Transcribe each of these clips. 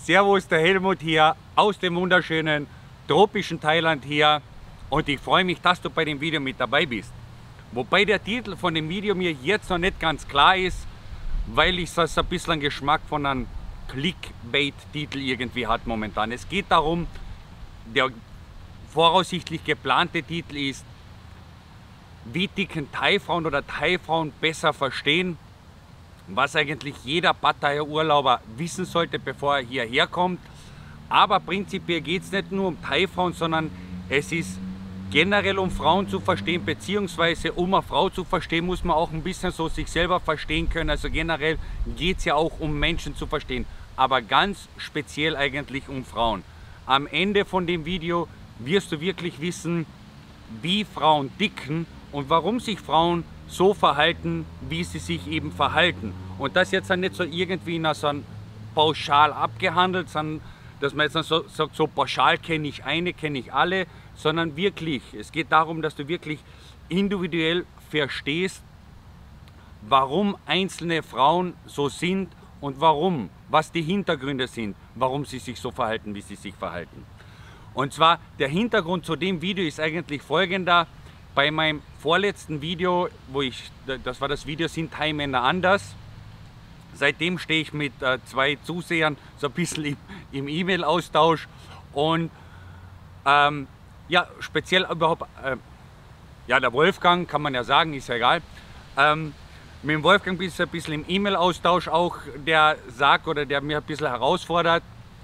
Servus, der Helmut hier aus dem wunderschönen tropischen Thailand hier und ich freue mich, dass du bei dem Video mit dabei bist. Wobei der Titel von dem Video mir jetzt noch nicht ganz klar ist, weil ich das ein bisschen Geschmack von einem Clickbait-Titel irgendwie hat momentan. Es geht darum, der voraussichtlich geplante Titel ist, wie dicken Thai-Frauen oder Thai-Frauen besser verstehen, was eigentlich jeder Pattaya-Urlauber wissen sollte, bevor er hierher kommt. Aber prinzipiell geht es nicht nur um Thai-Frauen, sondern es ist generell um Frauen zu verstehen, beziehungsweise um eine Frau zu verstehen, muss man auch ein bisschen so sich selber verstehen können. Also generell geht es ja auch um Menschen zu verstehen, aber ganz speziell eigentlich um Frauen. Am Ende von dem Video wirst du wirklich wissen, wie Frauen ticken und warum sich Frauen so verhalten, wie sie sich eben verhalten. Und das jetzt nicht so irgendwie in so einem pauschal abgehandelt, sondern dass man jetzt so sagt, so pauschal kenne ich eine, kenne ich alle, sondern wirklich, es geht darum, dass du wirklich individuell verstehst, warum einzelne Frauen so sind und warum, was die Hintergründe sind, warum sie sich so verhalten, wie sie sich verhalten. Und zwar, der Hintergrund zu dem Video ist eigentlich folgender. Bei meinem vorletzten Video, das war das Video Sind Thai-Männer anders? Seitdem stehe ich mit zwei Zusehern so ein bisschen im E-Mail-Austausch und ja, speziell überhaupt, ja, der Wolfgang, kann man ja sagen, ist ja egal. Mit dem Wolfgang bin ich ein bisschen im E-Mail-Austausch auch, der sagt oder der mir ein bisschen herausfordert,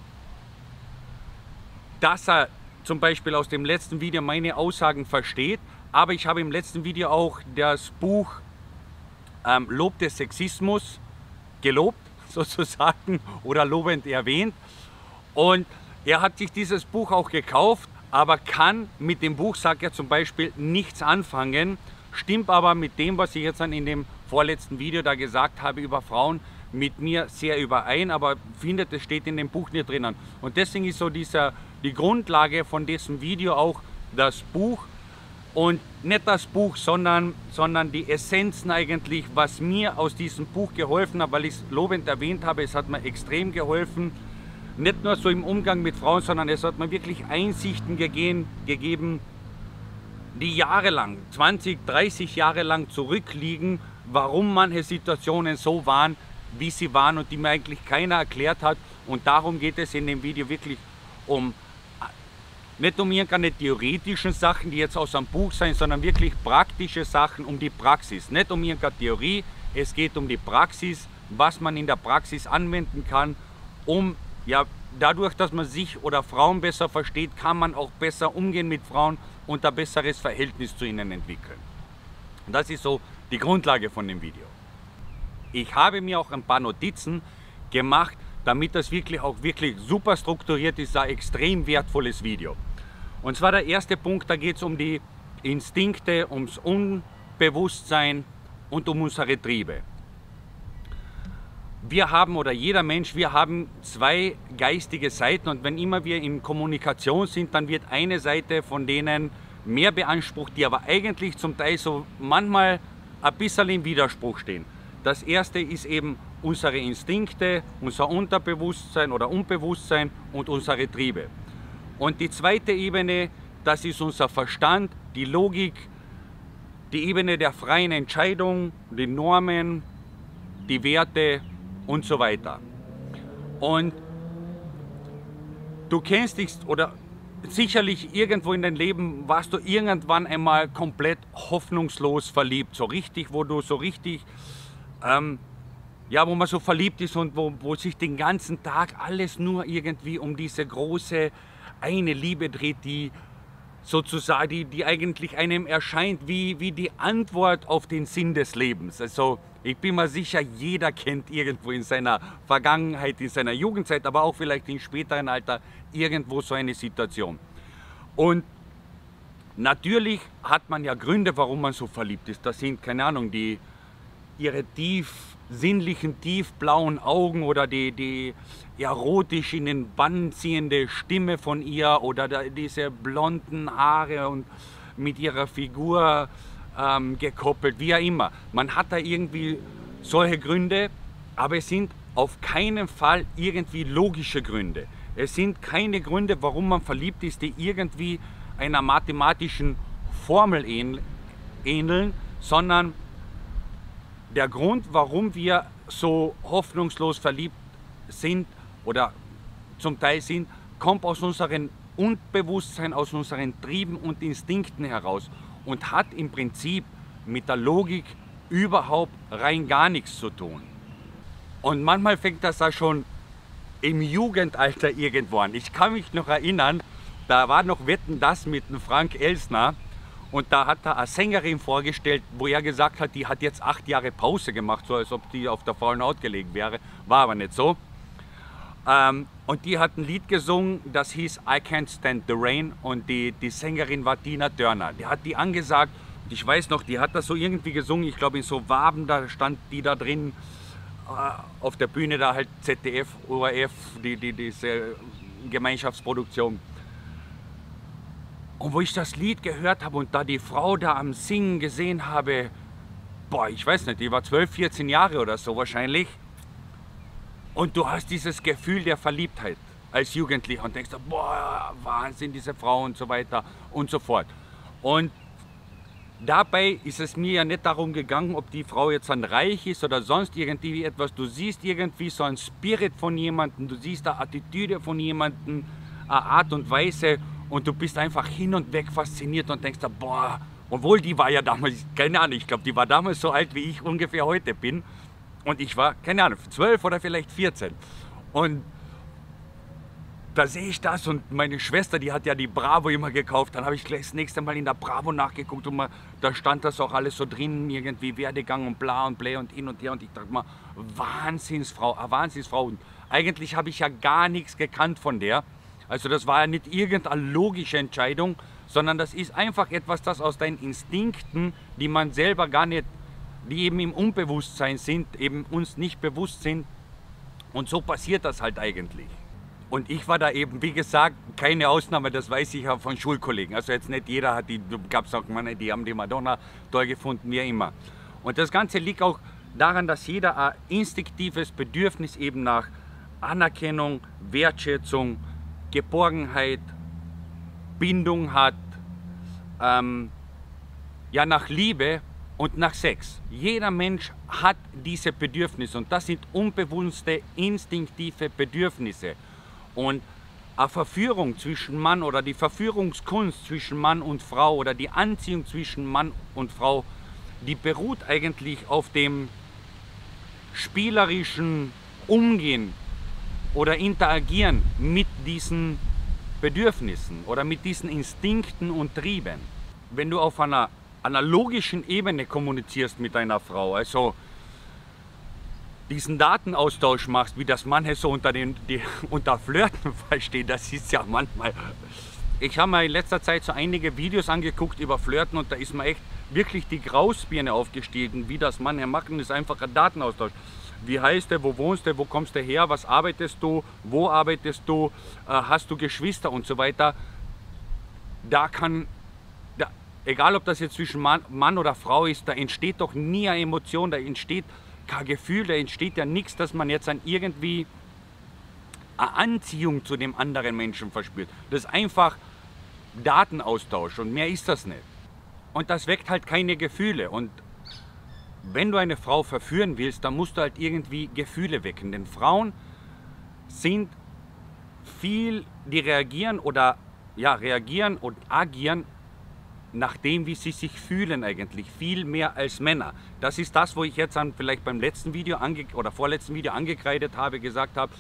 dass er zum Beispiel aus dem letzten Video meine Aussagen versteht, aber ich habe im letzten Video auch das Buch Lob des Sexismus gelobt, sozusagen, oder lobend erwähnt. Und er hat sich dieses Buch auch gekauft, aber kann mit dem Buch, sagt er zum Beispiel, nichts anfangen, stimmt aber mit dem, was ich jetzt dann in dem vorletzten Video da gesagt habe über Frauen, mit mir sehr überein, aber findet, es steht in dem Buch nicht drinnen. Und deswegen ist so die Grundlage von diesem Video auch das Buch. Und nicht das Buch, sondern die Essenzen eigentlich, was mir aus diesem Buch geholfen hat, weil ich es lobend erwähnt habe, es hat mir extrem geholfen. Nicht nur so im Umgang mit Frauen, sondern es hat mir wirklich Einsichten gegeben, die jahrelang, 20, 30 Jahre lang zurückliegen, warum manche Situationen so waren, wie sie waren und die mir eigentlich keiner erklärt hat. Und darum geht es in dem Video wirklich nicht um irgendeine theoretischen Sachen, die jetzt aus einem Buch sein, sondern wirklich praktische Sachen, um die Praxis. Nicht um irgendeine Theorie, es geht um die Praxis, was man in der Praxis anwenden kann, um, ja, dadurch, dass man sich oder Frauen besser versteht, kann man auch besser umgehen mit Frauen und ein besseres Verhältnis zu ihnen entwickeln. Und das ist so die Grundlage von dem Video. Ich habe mir auch ein paar Notizen gemacht, damit das wirklich super strukturiert ist, ein extrem wertvolles Video. Und zwar der erste Punkt, da geht es um die Instinkte, ums Unbewusstsein und um unsere Triebe. Wir haben, oder jeder Mensch, wir haben zwei geistige Seiten und wenn immer wir in Kommunikation sind, dann wird eine Seite von denen mehr beansprucht, die aber eigentlich zum Teil so manchmal ein bisschen im Widerspruch stehen. Das erste ist eben unsere Instinkte, unser Unterbewusstsein oder Unbewusstsein und unsere Triebe. Und die zweite Ebene, das ist unser Verstand, die Logik, die Ebene der freien Entscheidung, die Normen, die Werte und so weiter. Und du kennst dich, oder sicherlich irgendwo in deinem Leben warst du irgendwann einmal komplett hoffnungslos verliebt, so richtig, wo du so richtig ja, wo man so verliebt ist und wo sich den ganzen Tag alles nur irgendwie um diese große eine Liebe dreht, die sozusagen, die eigentlich einem erscheint wie die Antwort auf den Sinn des Lebens. Also ich bin mir sicher, jeder kennt irgendwo in seiner Vergangenheit, in seiner Jugendzeit, aber auch vielleicht im späteren Alter irgendwo so eine Situation. Und natürlich hat man ja Gründe, warum man so verliebt ist. Das sind, keine Ahnung, ihre sinnlichen, tiefblauen Augen oder die erotisch in den Bann ziehende Stimme von ihr oder diese blonden Haare und mit ihrer Figur gekoppelt, wie auch immer. Man hat da irgendwie solche Gründe, aber es sind auf keinen Fall irgendwie logische Gründe. Es sind keine Gründe, warum man verliebt ist, die irgendwie einer mathematischen Formel ähneln, sondern der Grund, warum wir so hoffnungslos verliebt sind oder zum Teil sind, kommt aus unserem Unbewusstsein, aus unseren Trieben und Instinkten heraus und hat im Prinzip mit der Logik überhaupt rein gar nichts zu tun. Und manchmal fängt das ja schon im Jugendalter irgendwo an. Ich kann mich noch erinnern, da war noch Wetten, das mit dem Frank Elstner und da hat er eine Sängerin vorgestellt, wo er gesagt hat, die hat jetzt 8 Jahre Pause gemacht, so als ob die auf der faulen Haut gelegen wäre. War aber nicht so. Und die hat ein Lied gesungen, das hieß I Can't Stand the Rain und die Sängerin war Tina Turner. Die hat die angesagt, ich weiß noch, die hat das so irgendwie gesungen, ich glaube in so Waben, da stand die da drin, auf der Bühne da halt ZDF, ORF, diese Gemeinschaftsproduktion. Und wo ich das Lied gehört habe und da die Frau da am Singen gesehen habe, boah, ich weiß nicht, die war 12, 14 Jahre oder so wahrscheinlich. Und du hast dieses Gefühl der Verliebtheit als Jugendlicher und denkst, boah, Wahnsinn, diese Frau und so weiter und so fort. Und dabei ist es mir ja nicht darum gegangen, ob die Frau jetzt dann reich ist oder sonst irgendwie etwas. Du siehst irgendwie so einen Spirit von jemandem, du siehst eine Attitüde von jemandem, eine Art und Weise und du bist einfach hin und weg fasziniert und denkst, boah, obwohl die war ja damals, keine Ahnung, ich glaube, die war damals so alt, wie ich ungefähr heute bin. Und ich war, keine Ahnung, 12 oder vielleicht 14. Und da sehe ich das und meine Schwester, die hat ja die Bravo immer gekauft. Dann habe ich gleich das nächste Mal in der Bravo nachgeguckt und da stand das auch alles so drin, irgendwie Werdegang und bla und blä und hin und her. Und ich dachte mal, Wahnsinnsfrau, eine Wahnsinnsfrau. Und eigentlich habe ich ja gar nichts gekannt von der. Also das war ja nicht irgendeine logische Entscheidung, sondern das ist einfach etwas, das aus deinen Instinkten, die man selber gar nicht, die eben im Unbewusstsein sind, eben uns nicht bewusst sind. Und so passiert das halt eigentlich. Und ich war da eben, wie gesagt, keine Ausnahme, das weiß ich ja von Schulkollegen. Also jetzt nicht jeder hat die, gab es auch Männer, die haben die Madonna toll gefunden, wie immer. Und das Ganze liegt auch daran, dass jeder ein instinktives Bedürfnis eben nach Anerkennung, Wertschätzung, Geborgenheit, Bindung hat, ja nach Liebe und nach Sex. Jeder Mensch hat diese Bedürfnisse und das sind unbewusste, instinktive Bedürfnisse. Und eine Verführung zwischen Mann oder die Verführungskunst zwischen Mann und Frau oder die Anziehung zwischen Mann und Frau, die beruht eigentlich auf dem spielerischen Umgehen oder Interagieren mit diesen Bedürfnissen oder mit diesen Instinkten und Trieben. Wenn du auf einer logischen Ebene kommunizierst mit deiner Frau, also diesen Datenaustausch machst, wie das manche so unter Flirten verstehen, das ist ja manchmal... Ich habe mir in letzter Zeit so einige Videos angeguckt über Flirten und da ist mir echt wirklich die Grausbirne aufgestiegen, wie das manche machen, das ist einfach ein Datenaustausch. Wie heißt der, wo wohnst du, wo kommst du her, was arbeitest du, wo arbeitest du, hast du Geschwister und so weiter. Egal ob das jetzt zwischen Mann oder Frau ist, da entsteht doch nie eine Emotion, da entsteht kein Gefühl, da entsteht ja nichts, dass man jetzt an irgendwie eine Anziehung zu dem anderen Menschen verspürt. Das ist einfach Datenaustausch und mehr ist das nicht. Und das weckt halt keine Gefühle. Und wenn du eine Frau verführen willst, dann musst du halt irgendwie Gefühle wecken. Denn Frauen sind die reagieren oder ja, reagieren und agieren nach dem, wie sie sich fühlen eigentlich, viel mehr als Männer. Das ist das, wo ich jetzt dann vielleicht beim letzten Video oder vorletzten Video angekreidet habe, gesagt habe,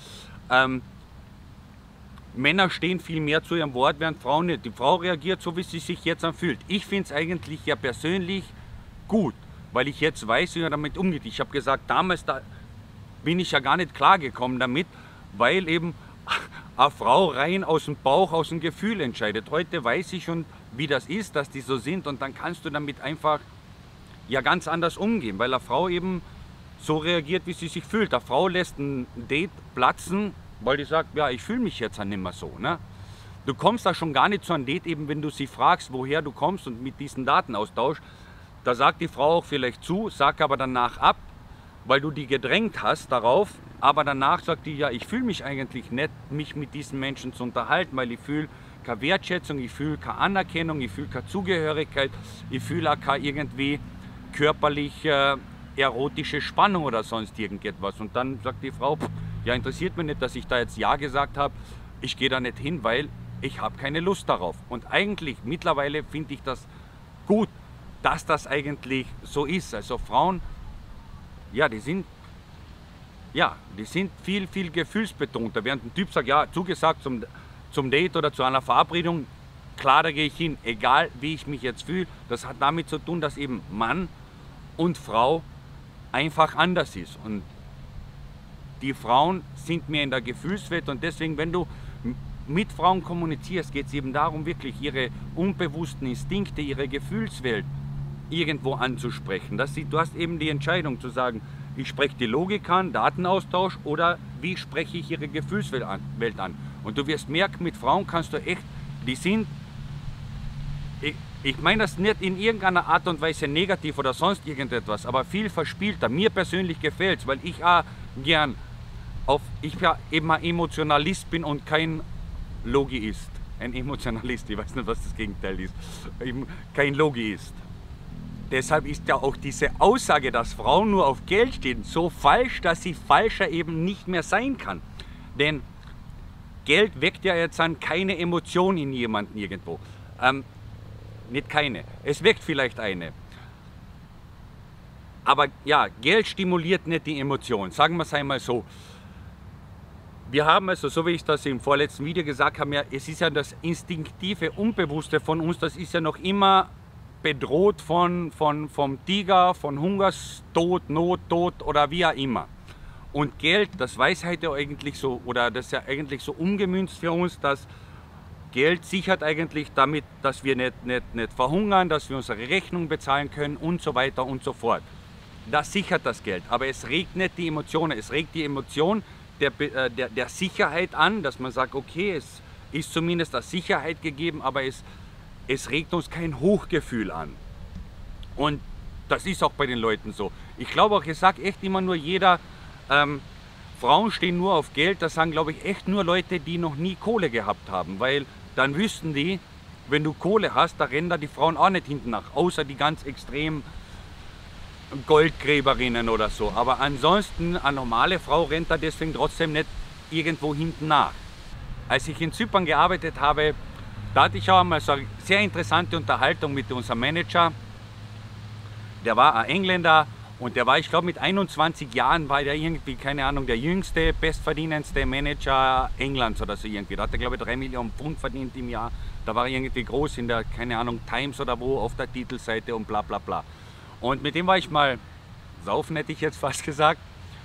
Männer stehen viel mehr zu ihrem Wort, während Frauen nicht. Die Frau reagiert so, wie sie sich jetzt anfühlt. Ich finde es eigentlich ja persönlich gut, weil ich jetzt weiß, wie man damit umgeht. Ich habe gesagt, damals bin ich ja gar nicht klargekommen damit, weil eben eine Frau rein aus dem Bauch, aus dem Gefühl entscheidet. Heute weiß ich schon, wie das ist, dass die so sind und dann kannst du damit einfach ja ganz anders umgehen, weil eine Frau eben so reagiert, wie sie sich fühlt. Eine Frau lässt ein Date platzen, weil die sagt, ja, ich fühle mich jetzt nicht mehr so. Ne? Du kommst da schon gar nicht zu einem Date, eben wenn du sie fragst, woher du kommst und mit diesem Datenaustausch, da sagt die Frau auch vielleicht zu, sagt aber danach ab, weil du die gedrängt hast darauf, aber danach sagt die, ja, ich fühle mich eigentlich nicht, mich mit diesen Menschen zu unterhalten, weil ich fühle keine Wertschätzung, ich fühle keine Anerkennung, ich fühle keine Zugehörigkeit, ich fühle auch keine irgendwie körperlich erotische Spannung oder sonst irgendetwas. Und dann sagt die Frau, ja, interessiert mich nicht, dass ich da jetzt Ja gesagt habe, ich gehe da nicht hin, weil ich habe keine Lust darauf. Und eigentlich mittlerweile finde ich das gut, dass das eigentlich so ist. Also Frauen, ja, die sind viel, viel gefühlsbetonter. Während ein Typ sagt, ja, zugesagt zum Date oder zu einer Verabredung, klar, da gehe ich hin, egal wie ich mich jetzt fühle. Das hat damit zu tun, dass eben Mann und Frau einfach anders ist. Und die Frauen sind mehr in der Gefühlswelt und deswegen, wenn du mit Frauen kommunizierst, geht es eben darum, wirklich ihre unbewussten Instinkte, ihre Gefühlswelt irgendwo anzusprechen. Du hast eben die Entscheidung zu sagen, ich spreche die Logik an, Datenaustausch, oder wie spreche ich ihre Gefühlswelt an. Und du wirst merken, mit Frauen kannst du echt, die sind, ich meine das nicht in irgendeiner Art und Weise negativ oder sonst irgendetwas, aber viel verspielter. Mir persönlich gefällt es, weil ich auch gern ich ja eben ein Emotionalist bin und kein Logiist. Ein Emotionalist, ich weiß nicht, was das Gegenteil ist. Kein Logiist. Deshalb ist ja auch diese Aussage, dass Frauen nur auf Geld stehen, so falsch, dass sie falscher eben nicht mehr sein kann. Denn Geld weckt ja jetzt an keine Emotion in jemanden irgendwo. Nicht keine. Es weckt vielleicht eine. Aber ja, Geld stimuliert nicht die Emotion. Sagen wir es einmal so. Wir haben also, so wie ich das im vorletzten Video gesagt habe, ja, es ist ja das instinktive, Unbewusste von uns, das ist ja noch immer bedroht vom Tiger, von Hungerstod, Nottod oder wie auch immer. Und Geld, das weiß heute eigentlich so, oder das ist ja eigentlich so umgemünzt für uns, dass Geld sichert eigentlich damit, dass wir nicht verhungern, dass wir unsere Rechnung bezahlen können und so weiter und so fort. Das sichert das Geld, aber es regt nicht die Emotionen, es regt die Emotion der Sicherheit an, dass man sagt, okay, es ist zumindest eine Sicherheit gegeben, aber es regt uns kein Hochgefühl an. Und das ist auch bei den Leuten so. Ich glaube auch, ich sage echt immer nur jeder, Frauen stehen nur auf Geld, das sagen, glaube ich, echt nur Leute, die noch nie Kohle gehabt haben, weil dann wüssten die, wenn du Kohle hast, da rennen da die Frauen auch nicht hinten nach, außer die ganz extrem Goldgräberinnen oder so. Aber ansonsten, eine normale Frau rennt da deswegen trotzdem nicht irgendwo hinten nach. Als ich in Zypern gearbeitet habe, da hatte ich auch einmal so eine sehr interessante Unterhaltung mit unserem Manager. Der war ein Engländer und der war, ich glaube mit 21 Jahren war der irgendwie, keine Ahnung, der jüngste, bestverdienendste Manager Englands oder so irgendwie. Da hat er, glaube ich, 3 Millionen Pfund verdient im Jahr. Da war er irgendwie groß in der, keine Ahnung, Times oder wo, auf der Titelseite und bla bla bla. Und mit dem war ich mal saufen, hätte ich jetzt fast gesagt.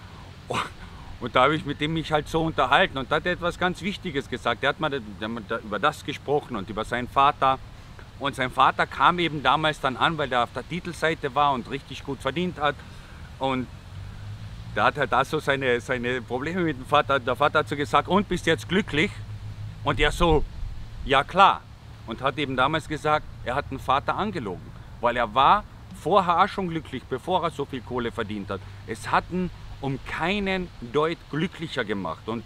Und da habe ich mit dem mich halt so unterhalten und da hat er etwas ganz Wichtiges gesagt. Der hat mal über das gesprochen und über seinen Vater. Und sein Vater kam eben damals dann an, weil der auf der Titelseite war und richtig gut verdient hat. Und der hat halt da so seine Probleme mit dem Vater. Der Vater hat so gesagt, und bist du jetzt glücklich? Und er so, ja klar. Und hat eben damals gesagt, er hat den Vater angelogen, weil er war vorher auch schon glücklich, bevor er so viel Kohle verdient hat. Es hat ihn um keinen Deut glücklicher gemacht. Und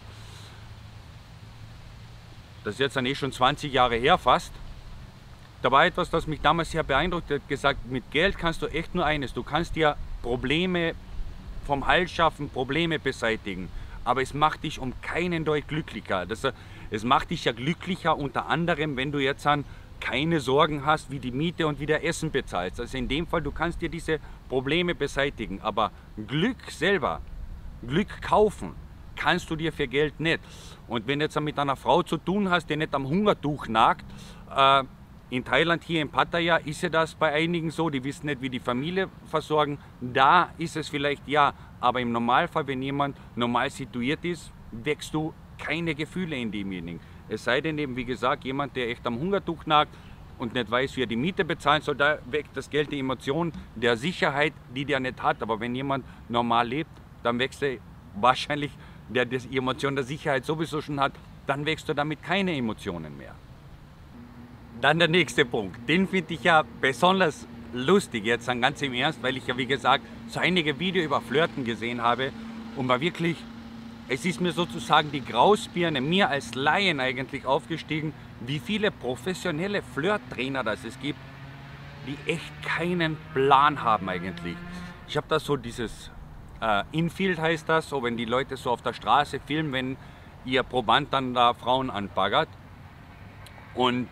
das ist jetzt dann schon 20 Jahre her fast. Da war etwas, das mich damals sehr beeindruckt hat, gesagt, mit Geld kannst du echt nur eines, du kannst dir Probleme vom Hals schaffen, Probleme beseitigen, aber es macht dich um keinen Deut glücklicher. Es macht dich ja glücklicher unter anderem, wenn du jetzt an keine Sorgen hast, wie die Miete und wie der Essen bezahlst. Also in dem Fall, du kannst dir diese Probleme beseitigen, aber Glück selber, Glück kaufen, kannst du dir für Geld nicht. Und wenn du jetzt mit einer Frau zu tun hast, die nicht am Hungertuch nagt, in Thailand, hier in Pattaya, ist ja das bei einigen so, die wissen nicht, wie die Familie versorgen. Da ist es vielleicht ja, aber im Normalfall, wenn jemand normal situiert ist, wächst du keine Gefühle in demjenigen. Es sei denn eben, wie gesagt, jemand, der echt am Hungertuch nagt und nicht weiß, wie er die Miete bezahlen soll, da weckt das Geld die Emotion der Sicherheit, die der nicht hat. Aber wenn jemand normal lebt, dann wächst er wahrscheinlich, der die Emotion der Sicherheit sowieso schon hat, dann wächst du damit keine Emotionen mehr. Dann der nächste Punkt, den finde ich ja besonders lustig, jetzt ganz im Ernst, weil ich ja, wie gesagt, so einige Videos über Flirten gesehen habe und man wirklich es ist mir sozusagen die Grausbirne, mir als Laien eigentlich aufgestiegen, wie viele professionelle Flirttrainer das es gibt, die echt keinen Plan haben eigentlich. Ich habe da so dieses Infield heißt das, so wenn die Leute so auf der Straße filmen, wenn ihr Proband dann da Frauen anbaggert. Und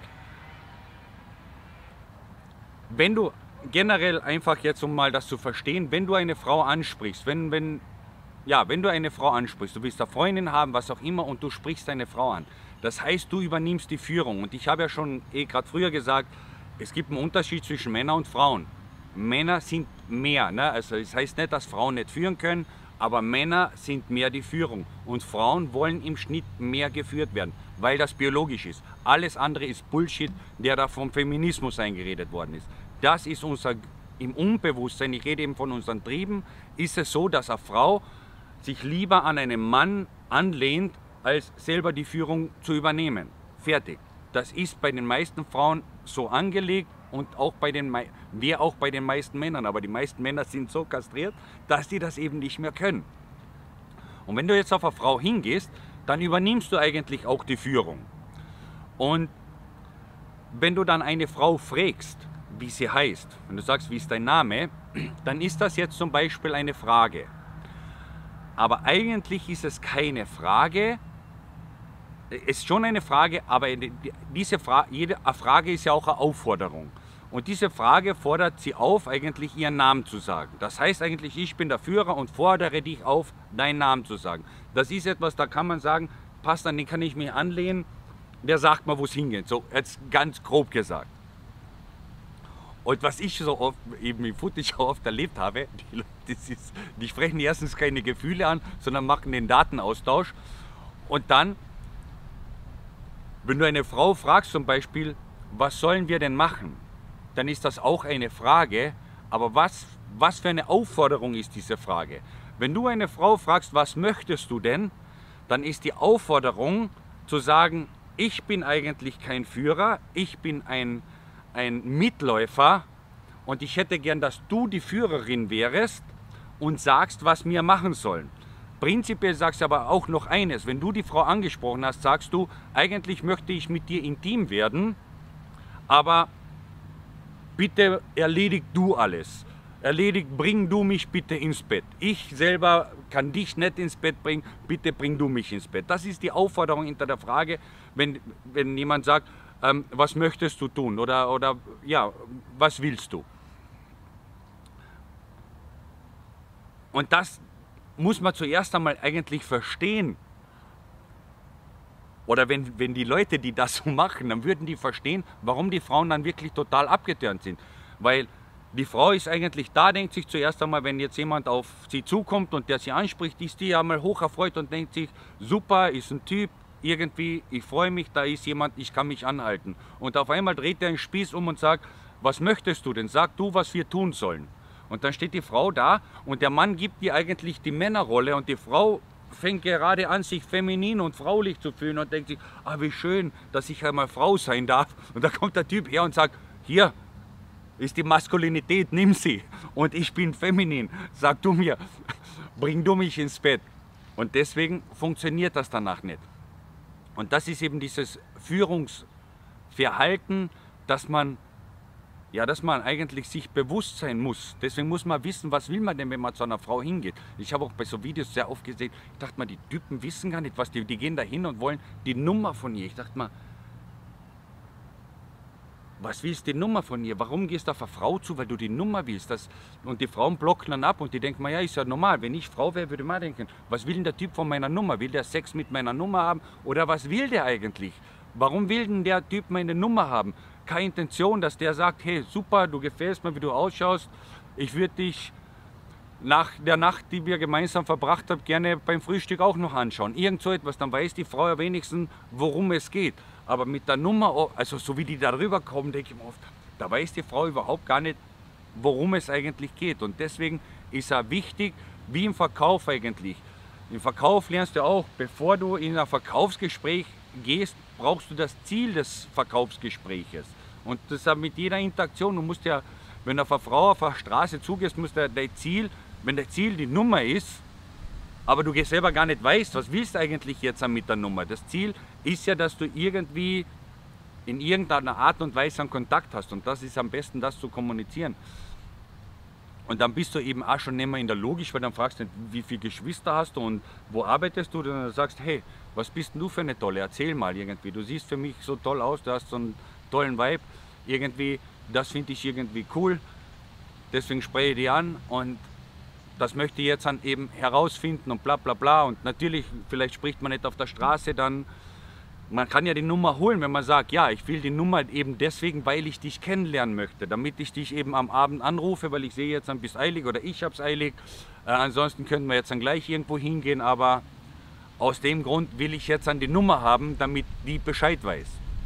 wenn du generell einfach jetzt, um mal das zu verstehen, wenn du eine Frau ansprichst, wenn du eine Frau ansprichst, du willst eine Freundin haben, was auch immer, und du sprichst eine Frau an, das heißt, du übernimmst die Führung. Und ich habe ja schon gerade früher gesagt, es gibt einen Unterschied zwischen Männern und Frauen. Männer sind mehr, ne? Also das heißt nicht, dass Frauen nicht führen können, aber Männer sind mehr die Führung. Und Frauen wollen im Schnitt mehr geführt werden, weil das biologisch ist. Alles andere ist Bullshit, der da vom Feminismus eingeredet worden ist. Das ist unser, im Unbewusstsein, ich rede eben von unseren Trieben, ist es so, dass eine Frau sich lieber an einen Mann anlehnt, als selber die Führung zu übernehmen. Fertig. Das ist bei den meisten Frauen so angelegt und auch bei den meisten Männern. Aber die meisten Männer sind so kastriert, dass die das eben nicht mehr können. Und wenn du jetzt auf eine Frau hingehst, dann übernimmst du eigentlich auch die Führung. Und wenn du dann eine Frau fragst, wie sie heißt, wenn du sagst, wie ist dein Name, dann ist das jetzt zum Beispiel eine Frage. Aber eigentlich ist es keine Frage. Es ist schon eine Frage, aber jede Frage ist ja auch eine Aufforderung. Und diese Frage fordert sie auf, eigentlich ihren Namen zu sagen. Das heißt eigentlich, ich bin der Führer und fordere dich auf, deinen Namen zu sagen. Das ist etwas, da kann man sagen, passt, an den kann ich mich anlehnen, der sagt mal, wo es hingeht. So, jetzt ganz grob gesagt. Und was ich so oft, eben im Footage oft erlebt habe, die sprechen erstens keine Gefühle an, sondern machen den Datenaustausch. Und dann, wenn du eine Frau fragst zum Beispiel, was sollen wir denn machen? Dann ist das auch eine Frage, aber was für eine Aufforderung ist diese Frage? Wenn du eine Frau fragst, was möchtest du denn? Dann ist die Aufforderung zu sagen, ich bin eigentlich kein Führer, ich bin ein Mitläufer und ich hätte gern, dass du die Führerin wärst und sagst, was wir machen sollen. Prinzipiell sagst du aber auch noch eines, wenn du die Frau angesprochen hast, sagst du, eigentlich möchte ich mit dir intim werden, aber bitte erledig du alles. Bring du mich bitte ins Bett. Ich selber kann dich nicht ins Bett bringen, bitte bring du mich ins Bett. Das ist die Aufforderung hinter der Frage, wenn jemand sagt, was möchtest du tun oder ja, was willst du? Und das muss man zuerst einmal eigentlich verstehen. Oder wenn die Leute, die das so machen, dann würden die verstehen, warum die Frauen dann wirklich total abgeturnt sind. Weil die Frau ist eigentlich da, denkt sich zuerst einmal, wenn jetzt jemand auf sie zukommt und der sie anspricht, ist die ja mal hoch erfreut und denkt sich, super, ist ein Typ, irgendwie, ich freue mich, da ist jemand, ich kann mich anhalten. Und auf einmal dreht er den Spieß um und sagt, was möchtest du denn? Sag du, was wir tun sollen. Und dann steht die Frau da und der Mann gibt ihr eigentlich die Männerrolle und die Frau fängt gerade an, sich feminin und fraulich zu fühlen und denkt sich, ah, wie schön, dass ich einmal Frau sein darf. Und da kommt der Typ her und sagt, hier ist die Maskulinität, nimm sie. Und ich bin feminin, sag du mir, bring du mich ins Bett. Und deswegen funktioniert das danach nicht. Und das ist eben dieses Führungsverhalten, dass man eigentlich sich bewusst sein muss. Deswegen muss man wissen, was will man denn, wenn man zu einer Frau hingeht. Ich habe auch bei so Videos sehr oft gesehen, ich dachte mal, die Typen wissen gar nicht, was die gehen da hin und wollen die Nummer von ihr. Ich dachte mal, was willst du die Nummer von ihr? Warum gehst du auf eine Frau zu, weil du die Nummer willst? Und die Frauen blocken dann ab und die denken, ja, ist ja normal. Wenn ich Frau wäre, würde man denken, was will denn der Typ von meiner Nummer? Will der Sex mit meiner Nummer haben? Oder was will der eigentlich? Warum will denn der Typ meine Nummer haben? Keine Intention, dass der sagt, hey, super, du gefällst mir, wie du ausschaust. Ich würde dich nach der Nacht, die wir gemeinsam verbracht haben, gerne beim Frühstück auch noch anschauen. Irgend so etwas, dann weiß die Frau ja wenigstens, worum es geht. Aber mit der Nummer, also so wie die da rüber kommen, denke ich mir oft, da weiß die Frau überhaupt gar nicht, worum es eigentlich geht. Und deswegen ist es wichtig, wie im Verkauf eigentlich. Im Verkauf lernst du auch, bevor du in ein Verkaufsgespräch gehst, brauchst du das Ziel des Verkaufsgespräches. Und das mit jeder Interaktion, du musst ja, wenn du auf eine Frau auf der Straße zugehst, muss dein Ziel, wenn dein Ziel die Nummer ist, aber du selber gar nicht weißt, was willst du eigentlich jetzt mit der Nummer. Das Ziel ist ja, dass du irgendwie in irgendeiner Art und Weise einen Kontakt hast und das ist am besten, das zu kommunizieren. Und dann bist du eben auch schon nicht mehr in der Logik, weil dann fragst du, wie viele Geschwister hast du und wo arbeitest du? Und dann sagst, hey, was bist denn du für eine Tolle? Erzähl mal irgendwie. Du siehst für mich so toll aus, du hast so einen tollen Vibe. Irgendwie, das finde ich irgendwie cool. Deswegen spreche ich dich an und das möchte ich jetzt dann eben herausfinden und bla bla bla. Und natürlich, vielleicht spricht man nicht auf der Straße, dann man kann ja die Nummer holen, wenn man sagt, ja, ich will die Nummer eben deswegen, weil ich dich kennenlernen möchte, damit ich dich eben am Abend anrufe, weil ich sehe jetzt ein bisschen eilig oder ich habe es eilig. Ansonsten könnten wir jetzt dann gleich irgendwo hingehen, aber aus dem Grund will ich jetzt dann die Nummer haben, damit die Bescheid weiß.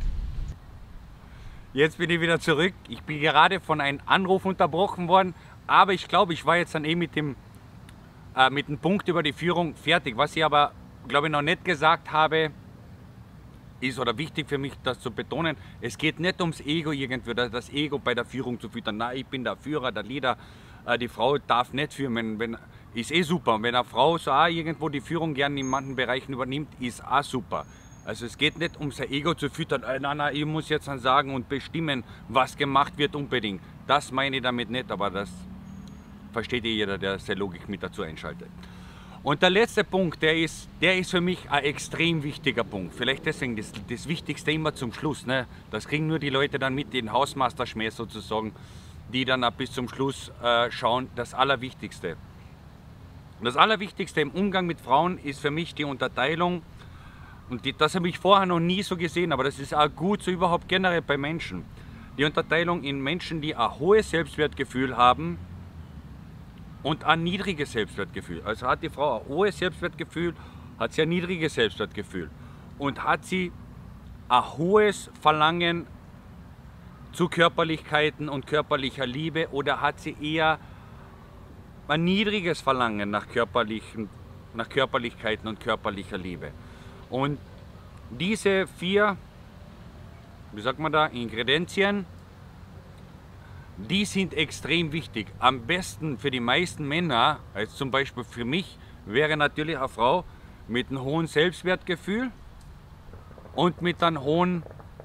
Jetzt bin ich wieder zurück. Ich bin gerade von einem Anruf unterbrochen worden, aber ich glaube, ich war jetzt dann mit dem Punkt über die Führung fertig. Was ich aber, glaube ich, noch nicht gesagt habe, ist oder wichtig für mich, das zu betonen, es geht nicht ums Ego irgendwie, das Ego bei der Führung zu füttern. Nein, ich bin der Führer, der Leader, die Frau darf nicht führen, ist eh super. Und wenn eine Frau so auch irgendwo die Führung gerne in manchen Bereichen übernimmt, ist auch super. Also es geht nicht ums Ego zu füttern, nein, ich muss jetzt dann sagen und bestimmen, was gemacht wird unbedingt. Das meine ich damit nicht, aber das versteht jeder, der seine Logik mit dazu einschaltet. Und der letzte Punkt, der ist für mich ein extrem wichtiger Punkt. Vielleicht deswegen das Wichtigste immer zum Schluss. Ne? Das kriegen nur die Leute dann mit, den Hausmeisterschmäh sozusagen, die dann bis zum Schluss schauen. Das Allerwichtigste. Das Allerwichtigste im Umgang mit Frauen ist für mich die Unterteilung. Und das habe ich vorher noch nie so gesehen, aber das ist auch gut so überhaupt generell bei Menschen. Die Unterteilung in Menschen, die ein hohes Selbstwertgefühl haben, und ein niedriges Selbstwertgefühl. Also hat die Frau ein hohes Selbstwertgefühl, hat sie ein niedriges Selbstwertgefühl. Und hat sie ein hohes Verlangen zu Körperlichkeiten und körperlicher Liebe oder hat sie eher ein niedriges Verlangen nach Körperlichkeiten und körperlicher Liebe. Und diese 4, wie sagt man da, Ingredienzien, die sind extrem wichtig. Am besten für die meisten Männer, als zum Beispiel für mich, wäre natürlich eine Frau mit einem hohen Selbstwertgefühl und mit einem hohen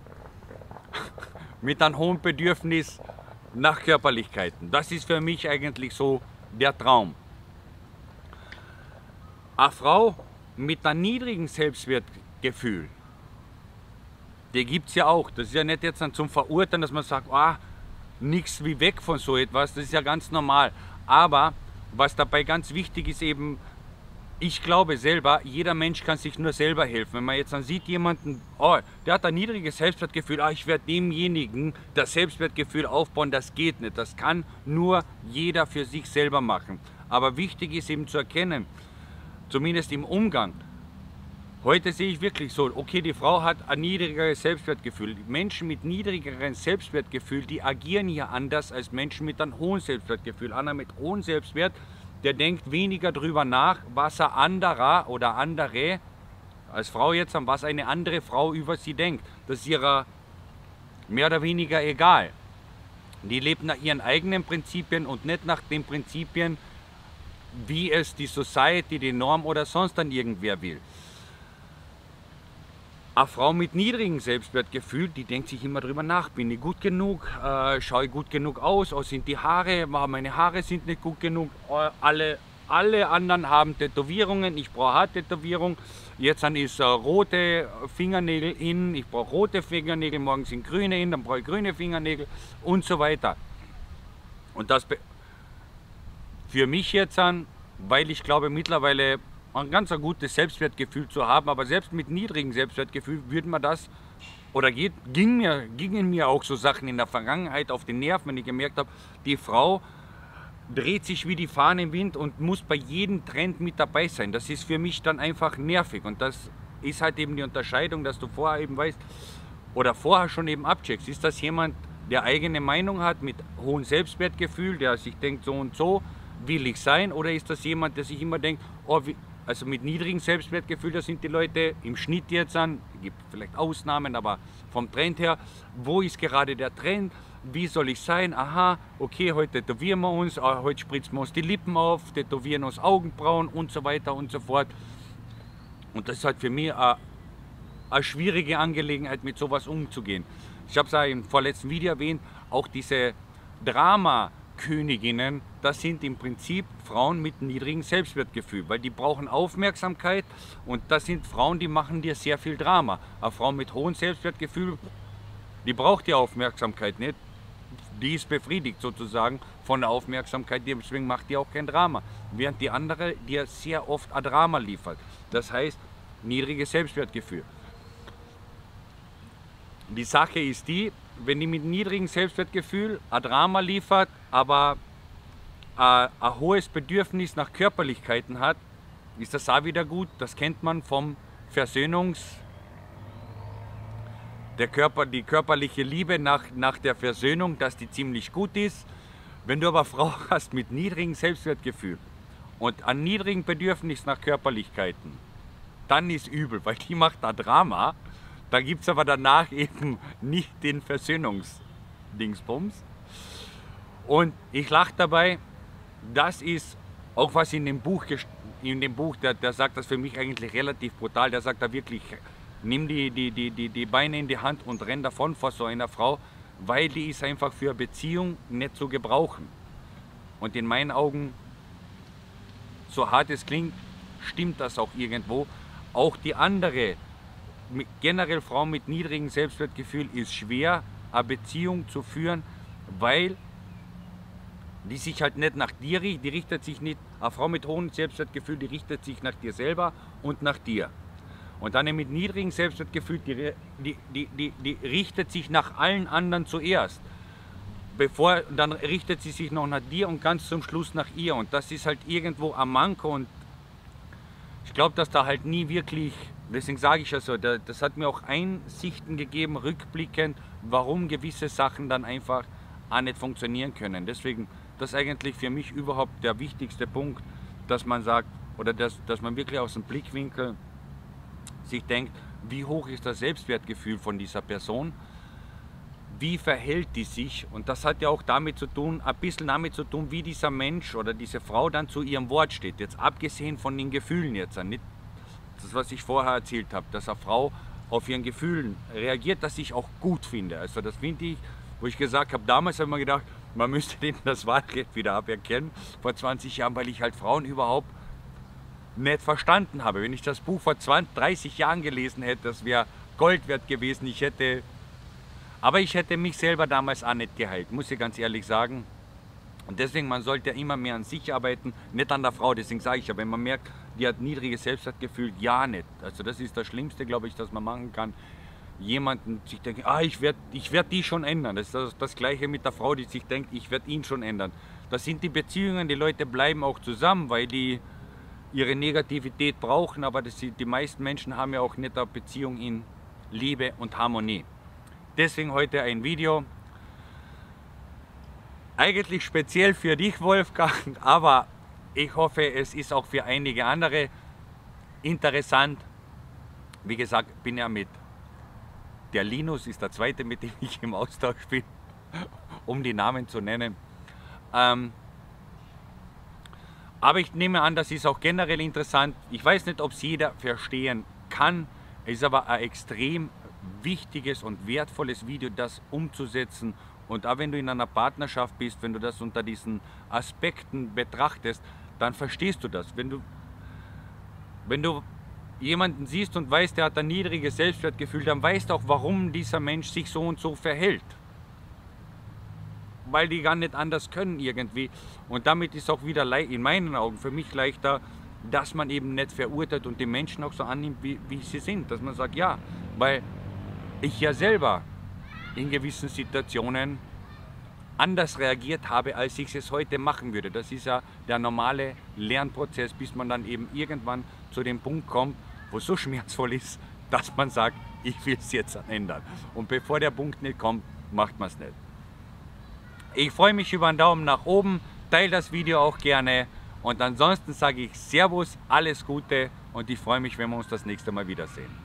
Bedürfnis nach Körperlichkeiten. Das ist für mich eigentlich so der Traum. Eine Frau mit einem niedrigen Selbstwertgefühl, die gibt es ja auch. Das ist ja nicht jetzt dann zum Verurteilen, dass man sagt, nichts wie weg von so etwas, das ist ja ganz normal. Aber was dabei ganz wichtig ist eben, ich glaube selber, jeder Mensch kann sich nur selber helfen. Wenn man jetzt dann sieht jemanden, der hat ein niedriges Selbstwertgefühl, ich werde demjenigen das Selbstwertgefühl aufbauen, das geht nicht. Das kann nur jeder für sich selber machen. Aber wichtig ist eben zu erkennen, zumindest im Umgang, heute sehe ich wirklich so, okay, die Frau hat ein niedrigeres Selbstwertgefühl. Menschen mit niedrigerem Selbstwertgefühl, die agieren hier anders als Menschen mit einem hohen Selbstwertgefühl. Einer mit hohem Selbstwert, der denkt weniger darüber nach, was ein anderer oder andere, als Frau jetzt, was eine andere Frau über sie denkt. Das ist ihrer mehr oder weniger egal. Die lebt nach ihren eigenen Prinzipien und nicht nach den Prinzipien, wie es die Society, die Norm oder sonst dann irgendwer will. Eine Frau mit niedrigem Selbstwertgefühl, die denkt sich immer drüber nach, bin ich gut genug, schaue ich gut genug aus, sind die Haare, meine Haare sind nicht gut genug, alle anderen haben Tätowierungen, ich brauche Haartätowierung, jetzt dann ist rote Fingernägel in, ich brauche rote Fingernägel, morgen sind grüne in, dann brauche ich grüne Fingernägel und so weiter. Und das für mich jetzt an, weil ich glaube mittlerweile ein ganz gutes Selbstwertgefühl zu haben, aber selbst mit niedrigem Selbstwertgefühl würden wir das, oder gingen mir auch so Sachen in der Vergangenheit auf die Nerven, wenn ich gemerkt habe, die Frau dreht sich wie die Fahne im Wind und muss bei jedem Trend mit dabei sein. Das ist für mich dann einfach nervig und das ist halt eben die Unterscheidung, dass du vorher eben weißt oder vorher schon eben abcheckst. Ist das jemand, der eigene Meinung hat mit hohem Selbstwertgefühl, der sich denkt, so und so will ich sein, oder ist das jemand, der sich immer denkt, also mit niedrigem Selbstwertgefühl, da sind die Leute im Schnitt jetzt an, es gibt vielleicht Ausnahmen, aber vom Trend her, wo ist gerade der Trend, wie soll ich sein? Aha, okay, heute tätowieren wir uns, heute spritzen wir uns die Lippen auf, tätowieren uns Augenbrauen und so weiter und so fort. Und das ist halt für mich eine schwierige Angelegenheit, mit sowas umzugehen. Ich habe es ja im vorletzten Video erwähnt, auch diese Drama-Königinnen, das sind im Prinzip Frauen mit niedrigem Selbstwertgefühl, weil die brauchen Aufmerksamkeit und das sind Frauen, die machen dir sehr viel Drama. Eine Frau mit hohem Selbstwertgefühl, die braucht die Aufmerksamkeit nicht, die ist befriedigt sozusagen von der Aufmerksamkeit, deswegen macht die auch kein Drama. Während die andere dir sehr oft ein Drama liefert. Das heißt, niedriges Selbstwertgefühl. Die Sache ist die, wenn die mit niedrigem Selbstwertgefühl ein Drama liefert, aber ein hohes Bedürfnis nach Körperlichkeiten hat, ist das auch wieder gut. Das kennt man vom die körperliche Liebe nach der Versöhnung, dass die ziemlich gut ist. Wenn du aber eine Frau hast mit niedrigem Selbstwertgefühl und ein niedrigem Bedürfnis nach Körperlichkeiten, dann ist übel, weil die macht da Drama. Da gibt es aber danach eben nicht den Versöhnungsdingsbums. Und ich lache dabei, das ist auch was in dem Buch, der sagt das für mich eigentlich relativ brutal, der sagt da wirklich, nimm die Beine in die Hand und renn davon vor so einer Frau, weil die ist einfach für eine Beziehung nicht zu gebrauchen. Und in meinen Augen, so hart es klingt, stimmt das auch irgendwo. Auch die andere, generell Frauen mit niedrigem Selbstwertgefühl, ist schwer, eine Beziehung zu führen, weil die sich halt nicht nach dir richtet, die richtet sich nicht, eine Frau mit hohem Selbstwertgefühl, die richtet sich nach dir selber und nach dir. Und eine mit niedrigem Selbstwertgefühl, die richtet sich nach allen anderen zuerst. Dann richtet sie sich noch nach dir und ganz zum Schluss nach ihr. Und das ist halt irgendwo ein Manko. Und ich glaube, dass da halt nie wirklich, deswegen sage ich ja so, das hat mir auch Einsichten gegeben, rückblickend, warum gewisse Sachen dann einfach auch nicht funktionieren können. Deswegen, das ist eigentlich für mich überhaupt der wichtigste Punkt, dass man sagt, oder dass man wirklich aus dem Blickwinkel sich denkt, wie hoch ist das Selbstwertgefühl von dieser Person, wie verhält die sich, und das hat ja auch damit zu tun, ein bisschen damit zu tun, wie dieser Mensch oder diese Frau dann zu ihrem Wort steht, jetzt abgesehen von den Gefühlen jetzt, nicht das, was ich vorher erzählt habe, dass eine Frau auf ihren Gefühlen reagiert, das ich auch gut finde, also das finde ich, wo ich gesagt habe, damals habe ich mir gedacht, man müsste denen das Wahlrecht wieder aberkennen, vor 20 Jahren, weil ich halt Frauen überhaupt nicht verstanden habe. Wenn ich das Buch vor 30 Jahren gelesen hätte, das wäre Gold wert gewesen. Aber ich hätte mich selber damals auch nicht geheilt, muss ich ganz ehrlich sagen. Und deswegen, man sollte ja immer mehr an sich arbeiten, nicht an der Frau. Deswegen sage ich ja, wenn man merkt, die hat niedriges Selbstwertgefühl, ja nicht. Also das ist das Schlimmste, glaube ich, das man machen kann. Jemanden sich denken, ich werd die schon ändern. Das ist das Gleiche mit der Frau, die sich denkt, ich werde ihn schon ändern. Das sind die Beziehungen, die Leute bleiben auch zusammen, weil die ihre Negativität brauchen, aber die meisten Menschen haben ja auch nicht eine Beziehung in Liebe und Harmonie. Deswegen heute ein Video, eigentlich speziell für dich, Wolfgang, aber ich hoffe, es ist auch für einige andere interessant. Wie gesagt, bin ja der Linus ist der zweite, mit dem ich im Austausch bin, um die Namen zu nennen. Aber ich nehme an, das ist auch generell interessant. Ich weiß nicht, ob es jeder verstehen kann. Es ist aber ein extrem wichtiges und wertvolles Video, das umzusetzen. Und auch wenn du in einer Partnerschaft bist, wenn du das unter diesen Aspekten betrachtest, dann verstehst du das. Wenn du jemanden siehst und weißt, der hat ein niedriges Selbstwertgefühl, dann weißt du auch, warum dieser Mensch sich so und so verhält. Weil die gar nicht anders können irgendwie. Und damit ist auch wieder in meinen Augen für mich leichter, dass man eben nicht verurteilt und die Menschen auch so annimmt, wie sie sind. Dass man sagt, ja, weil ich ja selber in gewissen Situationen anders reagiert habe, als ich es heute machen würde. Das ist ja der normale Lernprozess, bis man dann eben irgendwann zu dem Punkt kommt, wo es so schmerzvoll ist, dass man sagt, ich will es jetzt ändern. Und bevor der Punkt nicht kommt, macht man es nicht. Ich freue mich über einen Daumen nach oben, teile das Video auch gerne und ansonsten sage ich Servus, alles Gute und ich freue mich, wenn wir uns das nächste Mal wiedersehen.